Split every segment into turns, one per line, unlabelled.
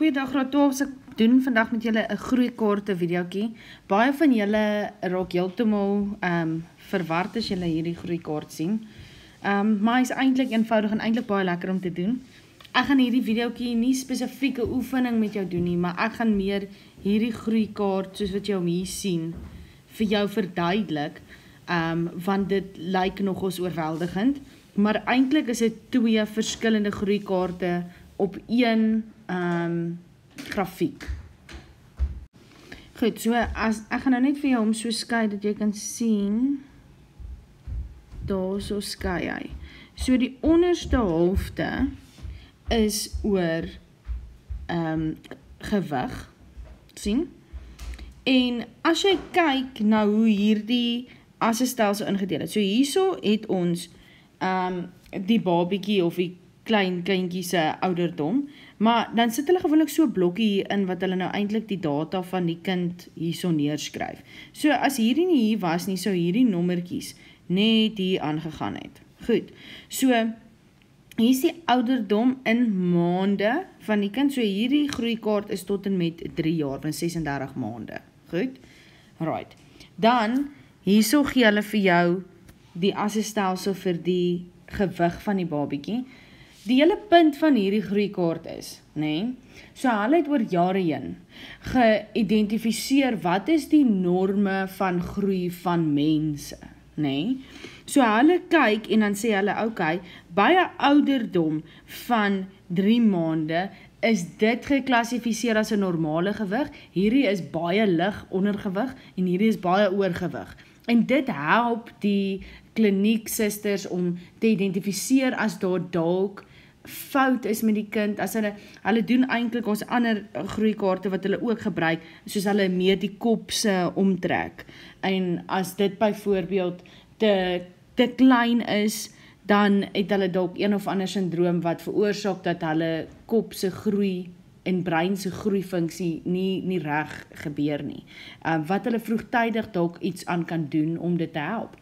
Goeiedag graad 12, ek doen vandag met julle 'n groeikaarte videoetjie. Baie van julle raak heeltemal verward as julle hierdie groeikaart sien. Maar is eintlik eenvoudig en eintlik baie lekker om te doen. Ek gaan hierdie videoetjie nie spesifieke oefening met jou doen nie, maar ek gaan meer hierdie groeikaart soos wat jy hom hier sien vir jou verduidelik, want dit lyk nogals oorweldigend, maar eintlik is dit 2 verskillende groeikaarte op een grafiek. Goed, so ek gaan nou net vir jou hom so skei dat jy kan sien, daar so skei hy. So die onderste helfte is oor gewig, sien? En as jy kyk na hoe hierdie assestelsel ingedeel het, so hierso het ons die babietjie of die klein kindjie se ouderdom, maar dan sit hulle gewoonlik so 'n blokkie hier in wat hulle nou eintlik die data van die kind hierso neerskryf. So as hierdie nie hier was nie, sou hierdie nommertjies net hier aangegaan het. Goed, so hier is die ouderdom in maande van die kind, so hierdie groeikaart is tot en met 3 jaar, van 36 maande. Goed, right. Dan, hierso gee hulle vir jou die assestelsel vir die gewig van die babietjie. Die hele punt van hierdie groeikaart is, nee, so hulle het oor jare heen geïdentifiseer wat is die norme van groei van mense, nee. So hulle kyk en dan sê hulle, okay, by 'n ouderdom van 3 maande is dit geklassifiseer as 'n normale gewig, hierdie is baie lig ondergewig en hierdie is baie oorgewig. En dit help die klinieksusters om te identifiseer as daar dalk fout is met die kind, as hulle doen eintlik ons ander groeikaarte wat hulle ook gebruik, soos hulle meer die kop se omtrek, en as dit byvoorbeeld te klein is, dan het hulle dalk een of ander syndroom wat veroorsaak dat hulle kop se groei en brein se groeifunksie nie reg gebeur nie. Wat hulle vroegtydig dalk iets aan kan doen om dit te help,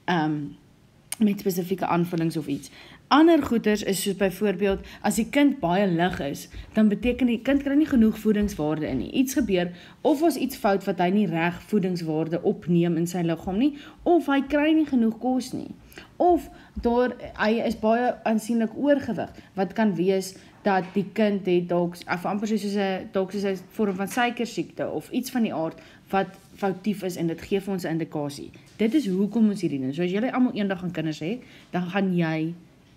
met spesifieke aanvullings of iets. Ander goeders is soos byvoorbeeld, as die kind baie lig is, dan beteken die kind kry nie genoeg voedingswaarde in nie. Iets gebeur, of was iets fout wat hy nie reg voedingswaarde opneem in sy liggaam nie, of hy kry nie genoeg kos nie. Of hy is baie aansienlik oorgewig, wat kan wees dat die kind het dalk amper soos 'n vorm van suikersiekte, of iets van die aard, wat foutief is, en dit gee vir ons 'n indikasie. Dit is hoekom ons hierdie doen. So as julle almal eendag gaan kinders hê, dan gaan jy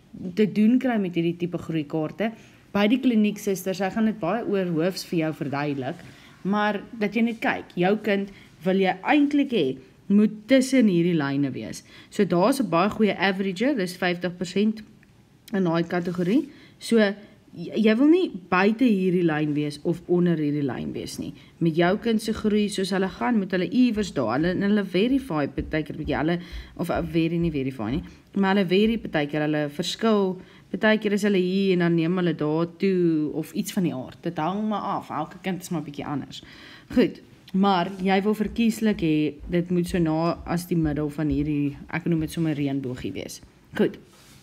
te doen kry met hierdie tipe groeikaarte. By die klinieksusters, sy gaan dit baie oorhoofs vir jou verduidelik, maar dat jy net kyk, jou kind wil jy eintlik hê, moet tussen hierdie lyne wees. So daar is 'n baie goeie average, dis 50% in daai kategorie. So jy wil nie buite hierdie lyn wees of onder hierdie lyn wees nie. Met jou kind se groei soos hulle gaan, moet hulle iewers daar, hulle verify partykeer bietjie, hulle of nie verify nie, maar hulle vary partykeer, hulle verskil, partykeer is hulle hier en dan neem hulle daar toe of iets van die aard. Dit hang maar af, elke kind is maar bietjie anders. Goed, maar jy wil verkieslik hê, dit moet so na as die middel van hierdie, ek noem dit sommer reënboogie wees. Goed.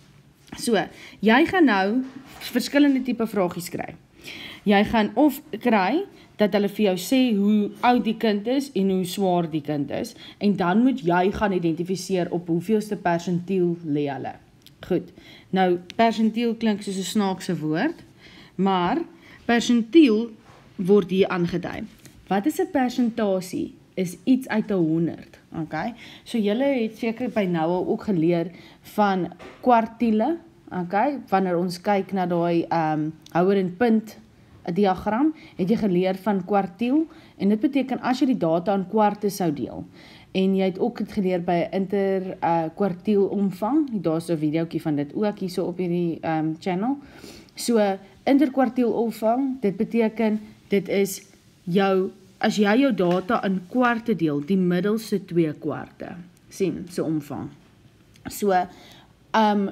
So, jy gaan nou verskillende tipe vragies kry. Jy gaan of kry dat hulle vir jou sê hoe oud die kind is en hoe swaar die kind is, en dan moet jy gaan identifiseer op hoeveelste persentiel lê hulle. Goed, nou persentiel klink soos 'n snaakse woord, maar persentiel word hier aangedui. Wat is 'n persentasie? Is iets uit 100, okay? So julle het seker by nou al ook geleer van kwartiele, okay? Wanneer ons kyk na die houer en punt diagram, het jy geleer van kwartiel, en dit beteken as jy die data in kwarte sou deel, en jy het ook het geleer by interkwartiel omvang, daar is 'n videoetjie van dit ook hierso op hierdie channel. So interkwartiel omvang, dit beteken, dit is as jy jou data in kwarte deel, die middelste 2 kwarte, sien, so omvang. So, 'n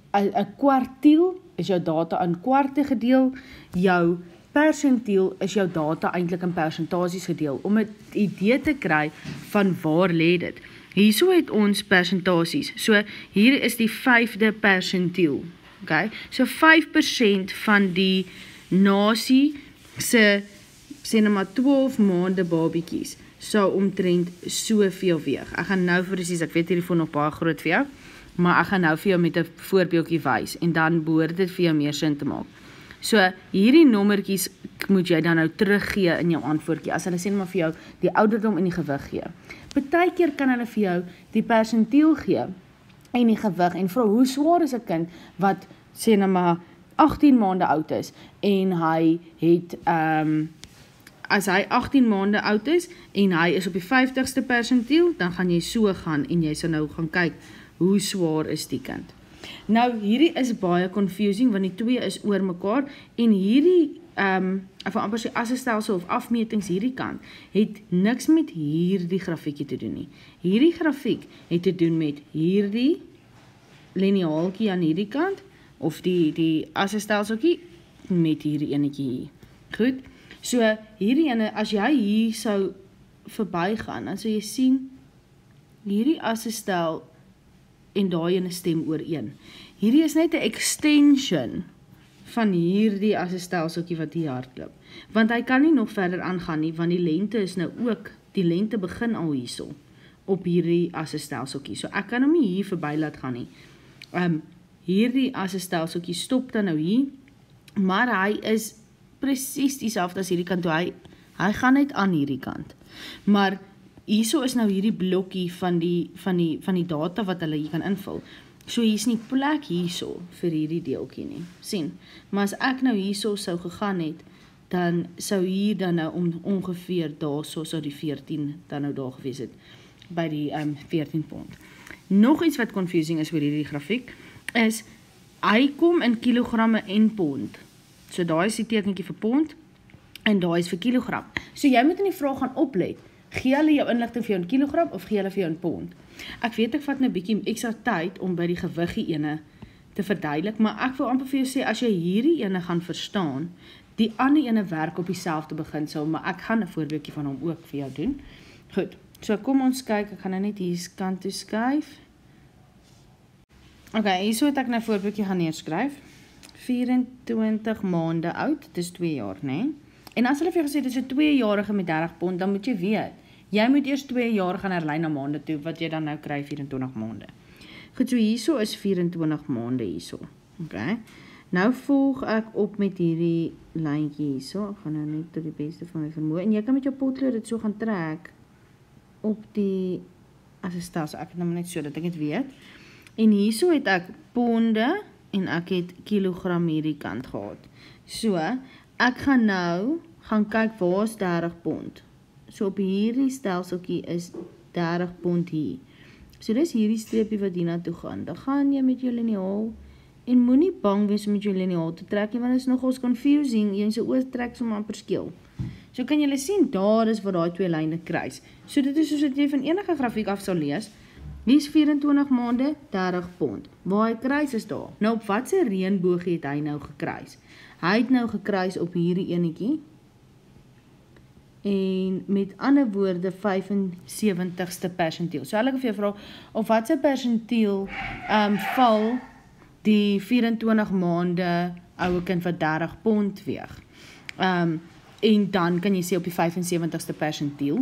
kwartiel is jou data in kwarte gedeel, jou persentiel is jou data eintlik in persentasies gedeel, om 'n idee te kry van waar lê dit. Hierso het ons persentasies, so hier is die 5de persentiel, okay? So 5% van die nasie sê nou maar 12 maande babietjies sou omtrent soveel weeg. Ek gaan nou presies, ek weet hierdie voor nog baie groot vir jou, maar ek gaan nou vir jou met 'n voorbeeldjie wys en dan behoort dit vir jou meer sin te maak. So hierdie nommertjies moet jy dan nou teruggee in jou antwoordjie, as hulle sê maar vir jou die ouderdom en die gewig gee. Partykeer kan hulle vir jou die persentiel gee en die gewig en vra hoe swaar is 'n kind wat sê nou maar 18 maande oud is en hy het as hy 18 maande oud is en hy is op die 50ste persentiel, dan gaan jy so gaan en jy sal nou gaan kyk hoe swaar is die kind. Nou hierdie is baie confusing want die twee is oor mekaar en hierdie of amper sy assestelsel of afmetings hierdie kant het niks met hierdie grafiekie te doen nie. Hierdie grafiek het te doen met hierdie lineaaltjie aan hierdie kant of die assestelseltjie met hierdie enetjie hier. Goed. So hierdie ene, as jy hier sou verbygaan, dan sou jy sien hierdie assestel en daai ene stem ooreen. Hierdie is net 'n extension van hierdie assestelseltjie wat hier hardloop. Want hy kan nie nog verder aangaan nie, want die lengte is nou ook, die lengte begin al hierso op hierdie assestelseltjie. So ek kan hom nie hier verby laat gaan nie. Hierdie assestelseltjie stop dan nou hier, maar hy is presies dieselfde as hierdie kant toe hy gaan net aan hierdie kant. Maar hierso is nou hierdie blokkie van die data wat hulle hier kan invul. So hier is nie plek hierso vir hierdie deeltjie nie. sien. Maar as ek nou hierso sou gegaan het, dan sou hier dan nou ongeveer daarso sou die 14 dan nou daar gewees het by die 14 pond. Nog iets wat confusing is oor hierdie grafiek is hy kom in kilogramme en pond. So daai is die tekentjie vir pond en daai is vir kilogram. So jy moet in die vraag gaan oplet. Gee hulle jou inligting vir jou in kilogram of gee hulle vir jou in pond? Ek weet ek vat nou 'n bietjie ekstra tyd om by die gewiggie ene te verduidelik, maar ek wil amper vir jou sê as jy hierdie ene gaan verstaan, die ander ene werk op dieselfde beginsel, maar ek gaan 'n voorbeeldjie van hom ook vir jou doen. Goed. So kom ons kyk, ek gaan nou net hier kant toe skuif. Okay, hierso het ek nou 'n voorbeeldjie gaan neerskryf. 24 maande oud, dit is 2 jaar, né? En as hulle vir jou gesê, dit is 'n 2-jarige met 30 pond, dan moet jy weet, jy moet eers 2 jaar gaan herlei na maande toe, wat jy dan nou kry 24 maande. Goed, so hierso is 24 maande hierso. Okay. Nou volg ek op met hierdie lyntjie hierso. Ek gaan nou net tot die beste van my vermoë. En jy kan met jou potlood dit so gaan trek op die assestelsel. Ek het nou net so dat ek dit weet. En hierso het ek ponde en ek het kilogram hierdie kant gehad. So, ek gaan nou gaan kyk waar is 30 pond. So op hierdie stelseltjie is 30 pond hier. So dis hierdie streepie wat hierna toe gaan. Dan gaan jy met jou liniaal en moenie bang wees om met jou liniaal te trek nie, want dit is nogals confusing. Jy se oor trek so amper skeel. So kan julle sien, daar is waar daai twee lyne kruis. So dit is soos wat jy van enige grafiek af sal lees. Hier is 24 maande, 30 pond. Waar hy kruis is daar. Nou op watse reënboogie het hy nou gekruis? Hy het nou gekruis op hierdie enetjie. En met ander woorde 75ste persentiel. So hulle vir jou vra, op watse persentiel val die 24 maande ouwe kind wat 30 pond weeg. En dan kan jy sê op die 75ste persentiel.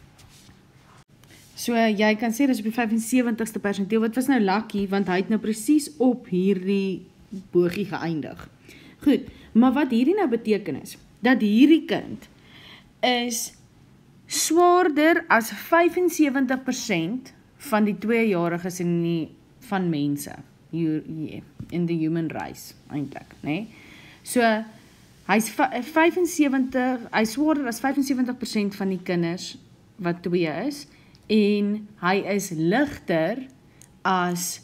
So jy kan sê dis op die 75ste persentiel, wat was nou lucky, want hy het nou presies op hierdie boogie geëindig. Goed, maar wat hierdie nou beteken is, dat hierdie kind is swaarder as 75% van die 2-jariges van mense, in the human race, eintlik, né? So, hy is swaarder as 75% van die kinders wat 2 is, en hy is ligter as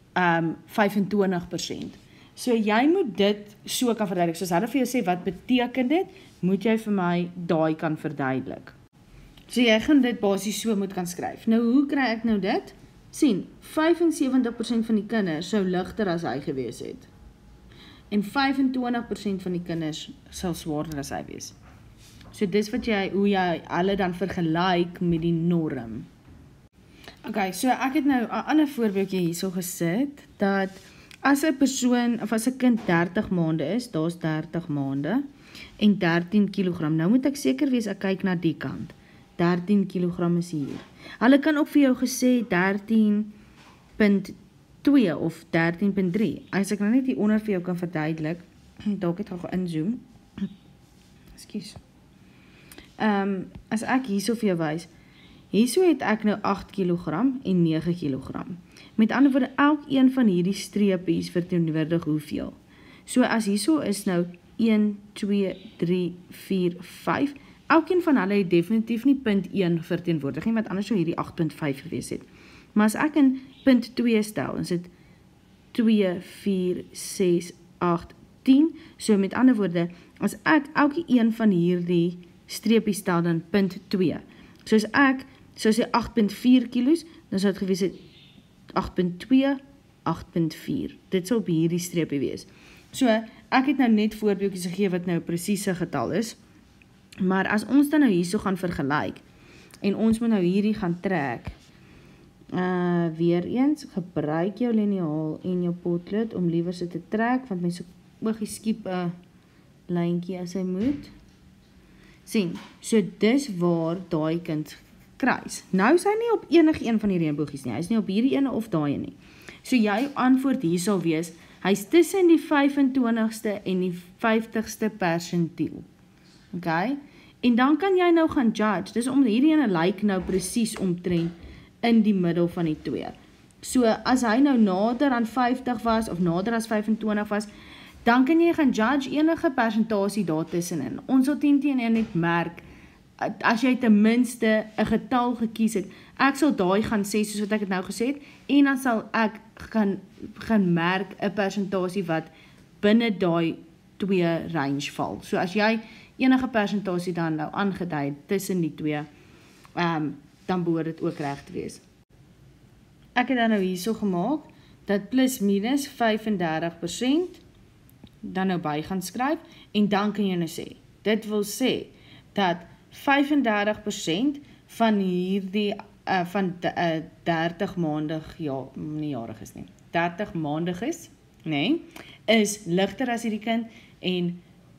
25%. So jy moet dit so kan verduidelik. Soos hulle vir jou sê, wat beteken dit? Moet jy vir my daai kan verduidelik. So jy gaan dit basies so moet kan skryf. Nou hoe kry ek nou dit? Sien, 75% van die kinders sou ligter as hy gewees het. En 25% van die kinders sal swaarder as hy wees. So dis wat hoe jy hulle dan vergelyk met die norm. Okay, so ek het nou 'n ander voorbeeldjie hierso gesit, dat as 'n persoon, of as 'n kind 30 maande is, daar's 30 maande, en 13 kilogram. Nou moet ek seker wees, ek kyk na die kant. 13 kilogram is hier. Hulle kan ook vir jou gesê 13.2 of 13.3. As ek nou net hier onder vir jou kan verduidelik, dalk het gaan inzoom. Ekskuus. As ek hierso vir jou wys, hierso het ek nou 8 kilogram en 9 kilogram. Met ander woorde, elkeen van hierdie streepies verteenwoordig hoeveel. So as hierso is nou 1, 2, 3, 4, 5. Elkeen van hulle het definitief nie punt 1 verteenwoordig nie, want anders sou hierdie 8.5 gewees het. Maar as ek in punt 2 stel, is dit 2, 4, 6, 8, 10. So met ander woorde, as ek elke een van hierdie streepies stel, dan punt 2. So as ek, so sê 8.4 kilos, dan sou het gewees het 8.2, 8.4. Dit sal op hierdie streepie wees. So, ek het nou net voorbeeldjies gegee wat nou presiese getal is, maar as ons dan nou hierso gaan vergelyk, en ons moet nou hierdie gaan trek, weer eens, gebruik jou liniaal en jou potlood om liewer so te trek, want mense oogie skiep 'n lyntjie as hy moet. Sien, so dis waar daai kind kruis. Nou is hy nie op enige een van die reënbogies nie, hy is nie op hierdie ene of daai nie. So jou antwoord hier sal wees, hy is tussen die 25ste en die 50ste persentiel. Okay? En dan kan jy nou gaan judge, dis om hierdie ene lyk nou presies omtrent in die middel van die twee. So as hy nou nader aan 50 was, of nader as 25 was, dan kan jy gaan judge enige persentasie daartussenin. Ons sal teen net merk, as jy ten minste 'n getal gekies het, ek sal daai gaan sê, soos wat ek het nou gesê het, en dan sal ek gaan merk 'n persentasie wat binne daai twee range val. So as jy enige persentasie dan nou aangedui tussen die twee, dan behoort dit ook reg te wees. Ek het dan nou hierso gemaak, dat plus minus 35%, dan nou by gaan skryf, en dan kan jy nou sê, dit wil sê, dat 35% van hierdie, van 30 maandig, ja, nie jarig is nie, 30 maandig is, nee, is ligter as hierdie kind, en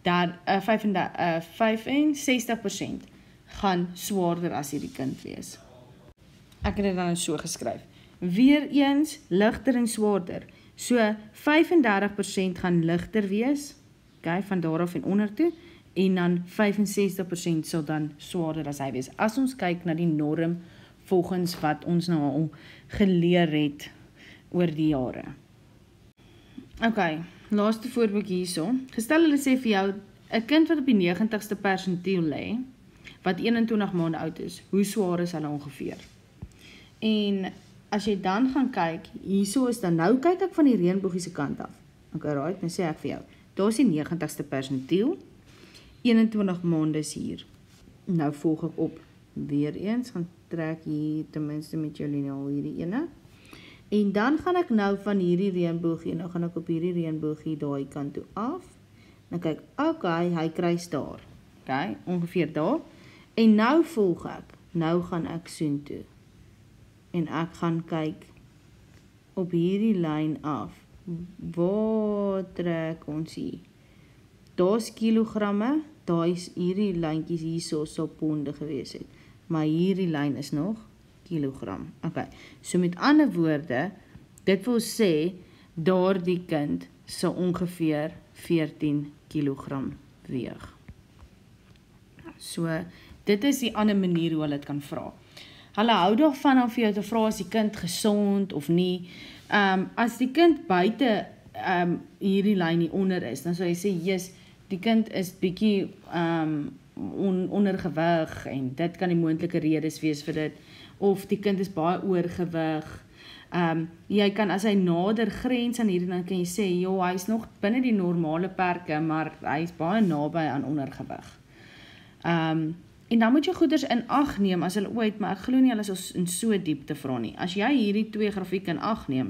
65% gaan swaarder as hierdie kind wees. Ek het dit dan so geskryf. Weereens, ligter en swaarder. So, 35% gaan ligter wees, okay, van daaraf en onder toe, en dan 65% sal dan swaarder as hy wees. As ons kyk na die norm, volgens wat ons nou al geleer het oor die jare. Okay, laaste voorbeeld hierso. Gestel hulle sê vir jou, 'n kind wat op die 90ste persentiel lê, wat 21 maande oud is, hoe swaar is hulle ongeveer? En as jy dan gaan kyk, hierso is dan, nou kyk ek van die reënbogie se kant af. Okay, right, nou sê ek vir jou, daar is die 90ste persentiel, 21 maande is hier. Nou volg ek op, weer eens, gaan trek hier, ten minste met jou liniaal hierdie ene, en dan gaan ek nou van hierdie reënbogie, en nou gaan ek op hierdie reënbogie daai kant toe af, dan kyk, okay, hy kruis daar, okay, ongeveer daar, en nou volg ek, nou gaan ek soontoe, en ek gaan kyk op hierdie lyn af, waar trek ons hier? Daar is kilogramme, daar is hierdie lyntjies hierso sal ponde gewees het, maar hierdie lyn is nog kilogram. Okay, so met ander woorde, dit wil sê, daardie kind sal ongeveer 14 kilogram weeg. So, dit is die ander manier hoe hulle dit kan vra. Hulle hou daarvan om vir jou te vra, is die kind gesond of nie. As die kind buite hierdie lyn hier onder is, dan sal jy sê, yes, die kind is bietjie ondergewig, en dit kan die moontlike redes wees vir dit, of die kind is baie oorgewig. Jy kan, as hy nader grens aan hierdie, dan kan jy sê, joh, hy is nog binne die normale perke, maar hy is baie naby aan ondergewig. En dan moet jy goeders in ag neem, as hulle ooit, maar ek glo nie hulle is in so diepte vra nie. As jy hierdie twee grafieke in ag neem,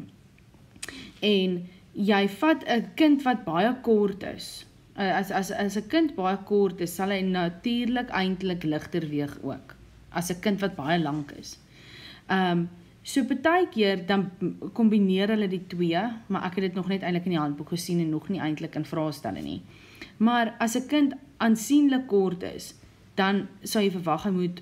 en jy vat 'n kind wat baie kort is, as 'n kind baie kort is, sal hy natuurlik eintlik ligter weeg ook, as 'n kind wat baie lank is. So partykeer dan kombineer hulle die twee, maar ek het dit nog net eintlik in die handboek gesien en nog nie eintlik in vraestelle nie. Maar as 'n kind aansienlik kort is, dan sal jy verwag hy moet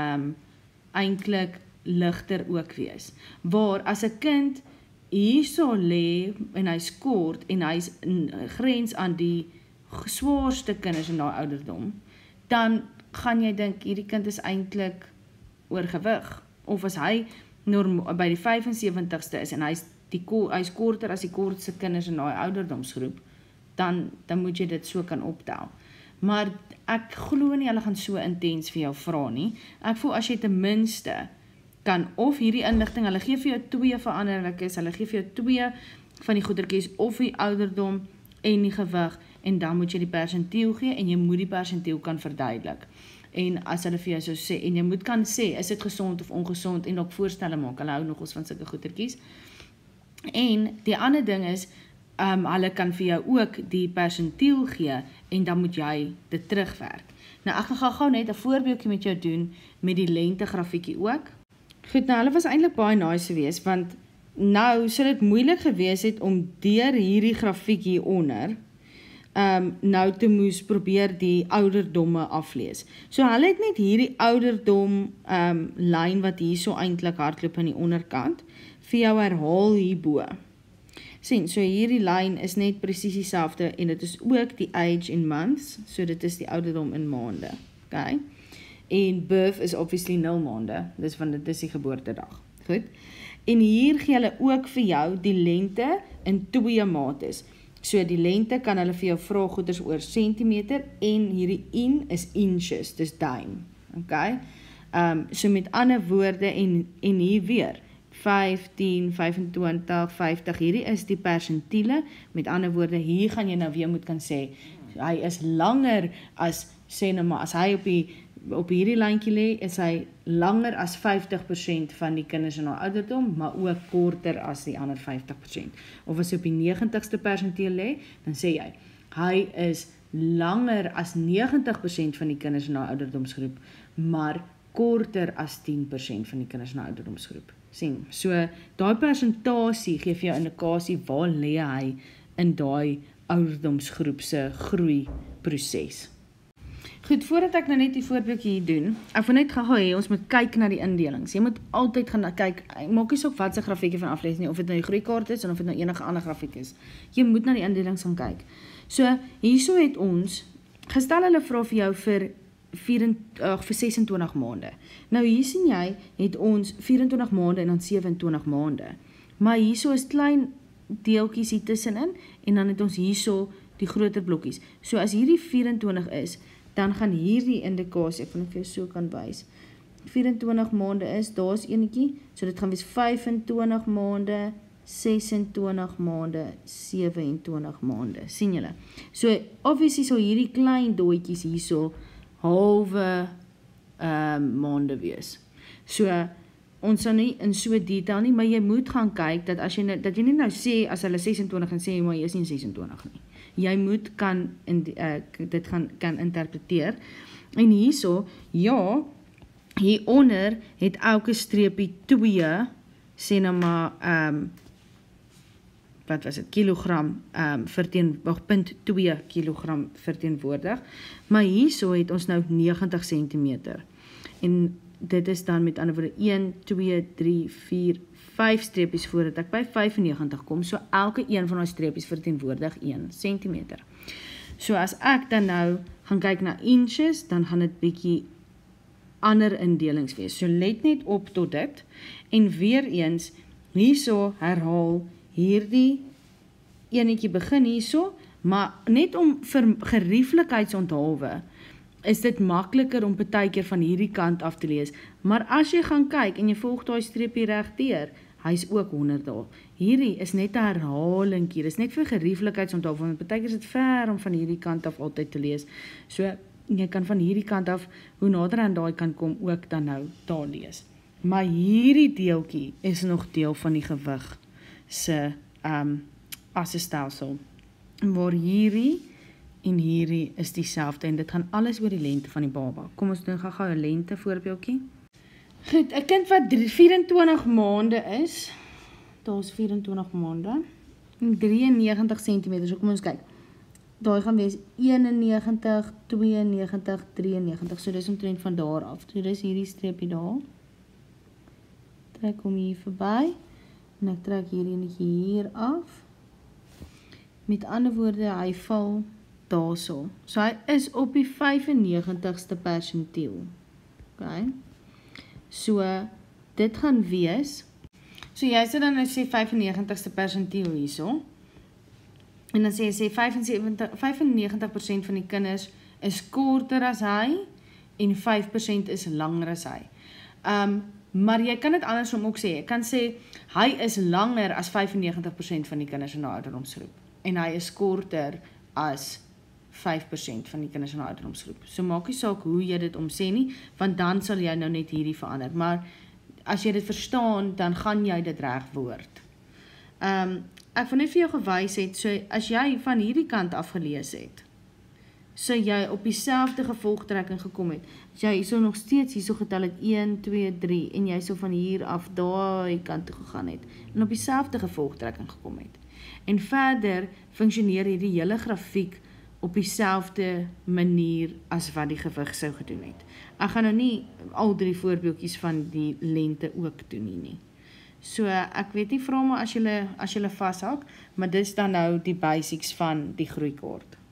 eintlik ligter ook wees. Waar as 'n kind hierso lê en hy's kort en hy's grens aan die swaarste kinders in daai ouderdom, dan gaan jy dink hierdie kind is eintlik oorgewig. Of as hy by die 75ste is en hy's korter as die kortste kinders in daai ouderdomsgroep, dan moet jy dit so kan optel. Maar ek glo nie hulle gaan so intens vir jou vra nie. Ek voel as jy ten minste kan of hierdie inligting, hulle gee vir jou 2 veranderlikes, hulle gee vir jou 2 van die goedertjies of die ouderdom en die gewig, en dan moet jy die persentiel gee en jy moet die persentiel kan verduidelik. En as hulle vir jou so sê, en jy moet kan sê, is dit gesond of ongesond, en ook voorstelle maak, hulle hou nogals van sulke goedertjies. En die ander ding is, hulle kan vir jou ook die persentiel gee, en dan moet jy dit terugwerk. Nou ek gaan gou net 'n voorbeeldjie met jou doen, met die lengte grafiekie ook. Goed, nou hulle was eintlik baie nice geweest, want nou sou dit moeilik gewees het om deur hierdie grafiek hieronder, nou te moes probeer die ouderdomme aflees. So hulle het net hierdie ouderdom lyn wat hierso eintlik hardloop aan die onderkant, vir jou herhaal hierbo. Sien, so hierdie lyn is net presies dieselfde, en dit is ook die age in months, so dit is die ouderdom in maande, okay? En birth is obviously 0 maande, dis want dit is die geboortedag, goed? En hier gee hulle ook vir jou die lengte in 2 mates, so die lengte kan hulle vir jou vra goeders oor centimeter, en hierdie in is inches, dis duim, okay? So met ander woorde, en hier weer, 5, 10, 25, 50, hierdie is die persentiele, met ander woorde, hier gaan jy nou weer moet kan sê, hy is langer as, sê nou maar, as hy op hierdie lyntjie lê, is hy langer as 50% van die kinders in haar ouderdom, maar ook korter as die ander 50%. Of as hy op die 90ste persentiel lê, dan sê jy, hy is langer as 90% van die kinders in haar ouderdomsgroep, maar korter as 10% van die kinders in haar ouderdomsgroep. Sien, so daai persentasie gee vir jou indikasie waar lê hy in daai ouderdomsgroep se groeiproses. Goed, voordat ek nou net die voorbeeldjie hier doen, ek wil net gou hê, ons moet kyk na die indelings. Jy moet altyd gaan kyk, maak nie saak wat se grafiekie van aflees nie, of dit nou die groeikaart is, en of dit nou enige ander grafiek is. Jy moet na die indelings gaan kyk. So, hierso het ons, gestel hulle vra vir jou vir 26 maande. Nou hier sien jy, het ons 24 maande en dan 27 maande. Maar hierso is klein deeltjies hier tussenin, en dan het ons hierso die groter blokkies. So as hierdie 24 is, dan gaan hierdie indikasie, ek wil net vir jou so kan wys, 24 maande is, daar is enetjie, so dit gaan wees 25 maande, 26 maande, 27 maande, sien julle? So, obviously sal hierdie klein dooitjies hierso halwe maande wees. So, ons sal nie in so detail nie, maar jy moet gaan kyk, dat jy nie nou sê, as hulle 26 en sê, maar jy is nie 26 nie. Jy moet dit kan interpreteer. En hierso, ja, hieronder het elke streepie 2, sê nou maar, wat was het, kilogram, 0.2 kilogram verteenwoordig, maar hierso het ons nou 90 centimeter, en dit is dan met ander woorde 1, 2, 3, 4, 5 streepies voordat ek by 95 kom, so elke een van die streepies verteenwoordig 1 centimeter. So as ek dan nou gaan kyk na inches, dan gaan dit bietjie ander indelings wees. So let net op tot dit, en weer eens, hierso herhaal hierdie enetjie begin hierso, maar net om vir gerieflikheidsonthaalwe, is dit makliker om partykeer van hierdie kant af te lees. Maar as jy gaan kyk en jy volg daai streepie regdeur, hy is ook 100 dae. Hierdie is net 'n herhalingkie, dis net vir gerieflikheidsonthaalwe, want partykeer is dit ver om van hierdie kant af altyd te lees. So jy kan van hierdie kant af, hoe nader aan daai kan kom, ook dan nou daar lees. Maar hierdie deeltjie is nog deel van die gewig se assestelsel, waar hierdie en hierdie is dieselfde, en dit gaan alles oor die lengte van die baba. Kom ons doen gou 'n lengte voorbeeldjie. Goed, 'n kind wat 24 maande is, daar is 24 maande, en 93 cm, so kom ons kyk. daai gaan wees 91, 92, 93, so dis omtrent van daar af. So dis hierdie streepie daar. Trek hom hier verby, en ek trek hierdie enetjie hier af. Met ander woorde, hy val daarso. So hy is op die 95ste persentiel. Okay. So, dit gaan wees, so jy sê dan sê 95ste persentiel hierso, en dan sê 95% van die kinders is korter as hy, en 5% is langer as hy. Maar jy kan dit andersom ook sê, jy kan sê, hy is langer as 95% van die kinders in die ouderdomsgroep, en hy is korter as 5% van die kinders in die ouderdomsgroep. So maak nie saak hoe jy dit omsê nie, want dan sal jy nou net hierdie verander. Maar as jy dit verstaan, dan gaan jy dit reg woord. Ek wil net vir jou gewys het, so as jy van hierdie kant afgelees het, so jy op dieselfde gevolgtrekking gekom het, as jy so nog steeds hierso getel het 1, 2, 3, en jy so van hier af daai kant toe gegaan het, en op dieselfde gevolgtrekking gekom het. En verder funksioneer hierdie hele grafiek op dieselfde manier as wat die gewig sou gedoen het. Ek gaan nou nie al 3 voorbeeldjies van die lengte ook doen nie. So ek weet nie, vra maar as julle vashak, maar dis dan nou die basics van die groeikaart.